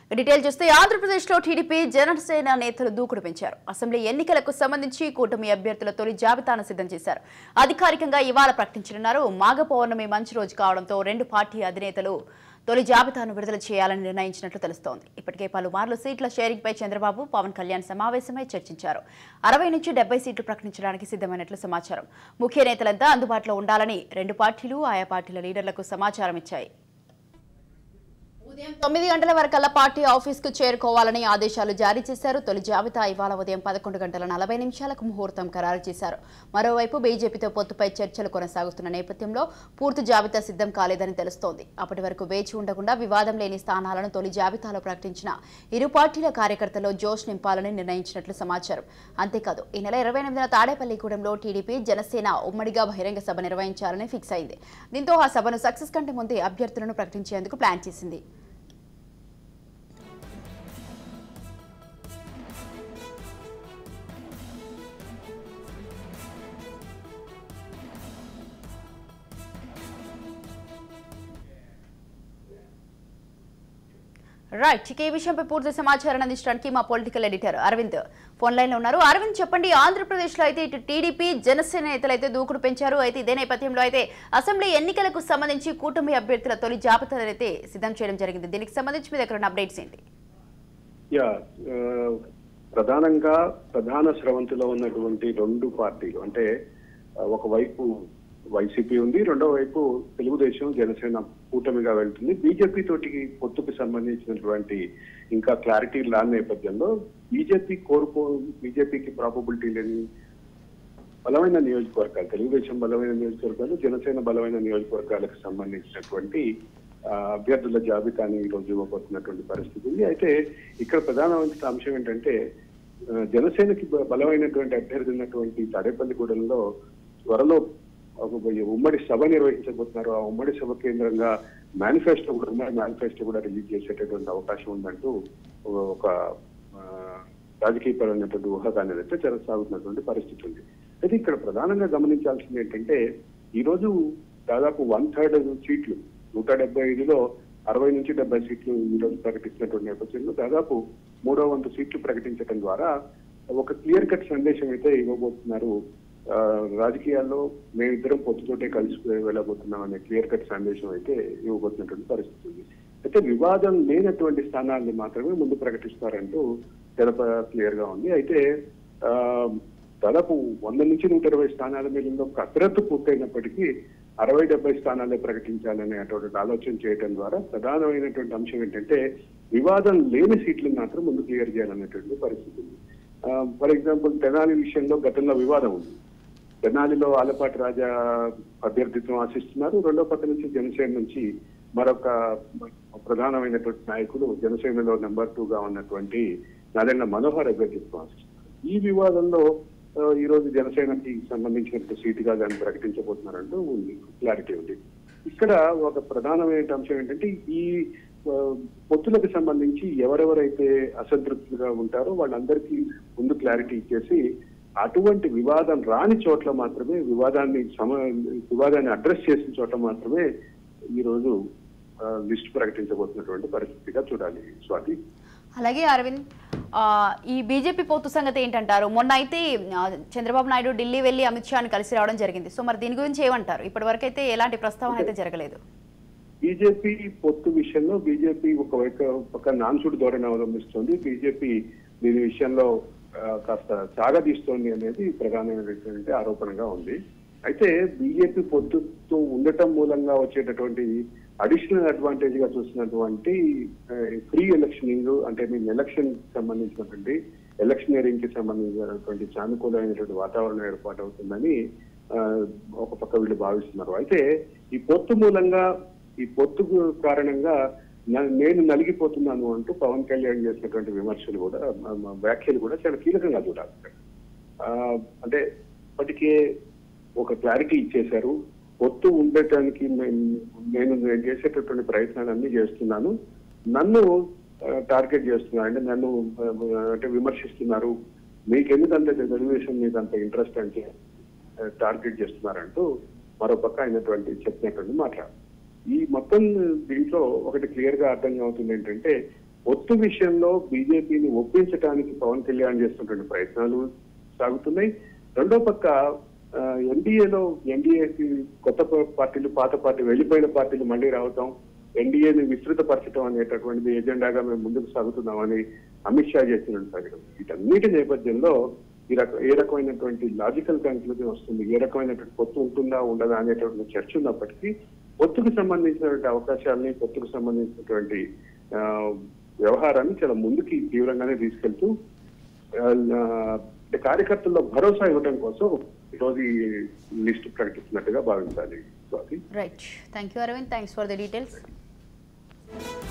Detail చూస్తే ఆంధ్రప్రదేశ్లో TDP Janasena నేతలు దూకుడు పెంచారు. అసెంబ్లీ ఎన్నికలకు సంబంధించి కూటమి అభ్యర్థుల తొలి జాబితాను సిద్ధం చేశారు. అధికారికంగా ఇవాళ ప్రకటించనున్నారు. మాఘ పౌర్ణమి మంచి రోజు కావడంతో రెండు పార్టీ అధినేతలు తొలి జాబితాను విడుదల చేయాలని నిర్ణయించినట్లు తెలుస్తోంది. ఇప్పటికే పలుమార్లు సీట్ల షేరింగ్పై చంద్రబాబు, పవన్ కళ్యాణ్ సమావేశమై చర్చించారు. 60 నుంచి 70 సీట్లు ప్రకటించడానికి సిద్ధమైనట్లు సమాచారం. ముఖ్య నేతలంతా అందుబాటులో ఉండాలని రెండు పార్టీలు ఆయా పార్టీల లీడర్లకు సమాచారం ఇచ్చాయి. ఉదయం 9 గంటల వరకల్లా పార్టీ ఆఫీస్కు చేరుకోవాలని ఆదేశాలు జారీ చేశారు. తొలి జాబితా ఇవాళ ఉదయం 11 గంటల 40 నిమిషాలకు ముహూర్తం ఖరారు చేశారు. మరోవైపు బీజేపీతో పొత్తుపై చర్చలు కొనసాగుతున్న నేపథ్యంలో పూర్తి జాబితా సిద్ధం కాలేదని తెలుస్తోంది. అప్పటి వరకు వేచి ఉండకుండా వివాదం లేని స్థానాలను తొలి జాబితాలో ప్రకటించిన ఇరు పార్టీల కార్యకర్తల్లో జోష్ నింపాలని నిర్ణయించినట్లు సమాచారం. అంతేకాదు ఈ నెల 28న తాడేపల్లిగూడెంలో టీడీపీ జనసేన ఉమ్మడిగా బహిరంగ సభ నిర్వహించాలని ఫిక్స్ అయింది. దీంతో ఆ సభను సక్సెస్ కంటే ముందే అభ్యర్థులను ప్రకటించేందుకు ప్లాన్ చేసింది. రైట్, ఈ విషయంపై పూర్తి సమాచారం అందించడానికి మా political editor Aravind phone line లో ఉన్నారు. అరవింద్, చెప్పండి, ఆంధ్రప్రదేశ్ లో అయితే ఇటు టీడీపీ జనసేన నేతలు అయితే దూకుడు పెంచారు. అయితే ఇదే నేపథ్యంలో అయితే అసెంబ్లీ ఎన్నికలకు సంబంధించి కూటమి అభ్యర్థుల తొలి జాబితాను అయితే సిద్ధం చేయడం జరిగింది. దీనికి సంబంధించి మీ దగ్గర ఉన్న అప్డేట్స్ ఏంటి? ప్రధానంగా ప్రధాన స్రవంతిలో ఉన్నటువంటి రెండు పార్టీలు, అంటే ఒకవైపు వైసీపీ ఉంది, రెండో వైపు తెలుగుదేశం జనసేన కూటమిగా వెళ్తుంది. బీజేపీ తోటి పొత్తుకు సంబంధించినటువంటి ఇంకా క్లారిటీ రాని నేపథ్యంలో బీజేపీకి ప్రాబబిలిటీ లేని బలమైన నియోజకవర్గాలు, తెలుగుదేశం బలమైన నియోజకవర్గాలు, జనసేన బలమైన నియోజకవర్గాలకు సంబంధించినటువంటి అభ్యర్థుల జాబితాని ఈ రోజు ఇవ్వబోతున్నటువంటి పరిస్థితి ఉంది. అయితే ఇక్కడ ప్రధానమైన అంశం ఏంటంటే జనసేనకి బలమైనటువంటి అభ్యర్థి ఉన్నటువంటి తాడేపల్లిగూడెంలో త్వరలో ఉమ్మడి సభ నిర్వహించబోతున్నారు. ఆ ఉమ్మడి సభ కేంద్రంగా మేనిఫెస్టో కూడా రిలీజ్ చేసేటటువంటి అవకాశం ఉందంటూ ఒక రాజకీయపరమైనటువంటి ఊహాగాన్ని అయితే సాగుతున్నటువంటి పరిస్థితి ఉంది. అయితే ఇక్కడ ప్రధానంగా గమనించాల్సింది ఏంటంటే ఈ రోజు దాదాపు 1/3 సీట్లు 175లో 60 నుంచి 70 సీట్లు ఈ రోజు ప్రకటిస్తున్నటువంటి నేపథ్యంలో దాదాపు 3వ వంతు సీట్లు ప్రకటించడం ద్వారా ఒక క్లియర్ కట్ సందేశం అయితే ఇవ్వబోతున్నారు. రాజకీయాల్లో మేమిద్దరం పొత్తుతోటే కలిసి వెళ్ళబోతున్నాం అనే క్లియర్ కట్ సందేశం అయితే ఇవ్వబోతున్నటువంటి పరిస్థితి ఉంది. అయితే వివాదం లేనటువంటి స్థానాన్ని మాత్రమే ముందు ప్రకటిస్తారంటూ క్లియర్ గా ఉంది. అయితే దాదాపు 100 నుంచి 120 స్థానాల మీద కసరత్తు పూర్తయినప్పటికీ 60-70 స్థానాలే ప్రకటించాలనే అటువంటి ఆలోచన చేయడం ద్వారా ప్రధానమైనటువంటి అంశం ఏంటంటే వివాదం లేని సీట్లను మాత్రం ముందు క్లియర్ చేయాలనేటువంటి పరిస్థితి ఉంది. ఫర్ ఎగ్జాంపుల్ తెనాలి విషయంలో గతంలో వివాదం ఉంది. తెనాలిలో ఆలపాటి రాజా అభ్యర్థిత్వం ఆశిస్తున్నారు. రెండో పక్క నుంచి జనసేన నుంచి మరొక ప్రధానమైనటువంటి నాయకుడు జనసేనలో నెంబర్ 2గా ఉన్నటువంటి నాదెండ్ల మనోహర్ అభ్యర్థిత్వం ఆశిస్తున్నారు. ఈ వివాదంలో ఈ రోజు జనసేనకి సంబంధించిన సీటుగా దాన్ని ప్రకటించబోతున్నారంటూ ఉంది, క్లారిటీ ఉంది. ఇక్కడ ఒక ప్రధానమైన అంశం ఏంటంటే ఈ పొత్తులకు సంబంధించి ఎవరెవరైతే అసంతృప్తిగా ఉంటారో వాళ్ళందరికీ ముందు క్లారిటీ ఇచ్చేసి అటువంటి వివాదం రాని చోట్ల మాత్రమే వివాదాన్ని అడ్రస్ చేసిన చోట్ల మాత్రమే ఈ రోజు లిస్ట్ ప్రకటించబోతున్నటువంటి పరిస్థితిగా చూడాలి స్వాతి. అలాగే అరవింద్, ఈ బీజేపీ పొత్తు సంగతి ఏంటంటారు? మొన్న అయితే చంద్రబాబు నాయుడు ఢిల్లీ వెళ్లి అమిత్ షాని కలిసి రావడం జరిగింది. సో మరి దీని గురించి ఏమంటారు? ఇప్పటి వరకు అయితే ఎలాంటి ప్రస్తావన అయితే జరగలేదు. బీజేపీ పొత్తు విషయంలో బీజేపీ ఒక నాన్సుడు ధోరణి అవలంబిస్తోంది. బీజేపీ దీని విషయంలో కాస్త సాగదీస్తోంది అనేది ప్రధానమైనటువంటి ఆరోపణగా ఉంది. అయితే బీజేపీ పొత్తుతో ఉండటం మూలంగా వచ్చేటటువంటి అడిషనల్ అడ్వాంటేజ్ గా చూసినటువంటి ఫ్రీ ఎలక్షనింగ్, అంటే మేము ఎలక్షన్ సంబంధించినటువంటి ఎలక్షనీరింగ్ కి సంబంధించినటువంటి సానుకూలమైనటువంటి వాతావరణం ఏర్పాటు అవుతుందని ఒక పక్క వీళ్ళు భావిస్తున్నారు. అయితే ఈ పొత్తు కారణంగా నేను నలిగిపోతున్నాను అంటూ పవన్ కళ్యాణ్ చేసినటువంటి విమర్శలు కూడా వ్యాఖ్యలు కూడా చాలా కీలకంగా చూడాలి. అంటే ఇప్పటికే ఒక క్లారిటీ ఇచ్చేశారు. పొత్తు ఉండటానికి నేను చేసేటటువంటి ప్రయత్నాలన్నీ చేస్తున్నాను, నన్ను టార్గెట్ చేస్తున్నారు, అంటే నన్ను విమర్శిస్తున్నారు, మీకెందుకంటే తెలుగుదేశం మీద అంత ఇంట్రెస్ట్ అంటే టార్గెట్ చేస్తున్నారంటూ మరోపక్క అయినటువంటి చెప్పినటువంటి మాట. ఈ మొత్తం దీంట్లో ఒకటి క్లియర్ గా అర్థం అవుతుంది ఏంటంటే పొత్తు విషయంలో బీజేపీని ఒప్పించడానికి పవన్ కళ్యాణ్ చేస్తున్నటువంటి ప్రయత్నాలు సాగుతున్నాయి. రెండో పక్క ఎన్డీఏకి కొత్త పార్టీలు, పాత పార్టీ, వెళ్ళిపోయిన పార్టీలు మళ్ళీ రావటం, ఎన్డీఏని విస్తృతపరచడం అనేటటువంటిది ఎజెండాగా మేము ముందుకు సాగుతున్నామని అమిత్ షా చేస్తున్న ప్రకటన. వీటన్నిటి నేపథ్యంలో ఏ రకమైనటువంటి లాజికల్ కన్క్లూజన్ వస్తుంది, ఏ రకమైనటువంటి పొత్తు ఉంటుందా ఉండదా అనేటువంటి చర్చ ఉన్నప్పటికీ పొత్తుకు సంబంధించినటువంటి అవకాశాలని, పొత్తుకు సంబంధించినటువంటి వ్యవహారాన్ని చాలా ముందుకి తీవ్రంగానే తీసుకెళ్తూ కార్యకర్తల్లో భరోసా ఇవ్వడం కోసం ఈరోజు ఈ లిస్టు ప్రకటిస్తున్నట్టుగా భావించాలి. Right, thank you Aravind, thanks for the details.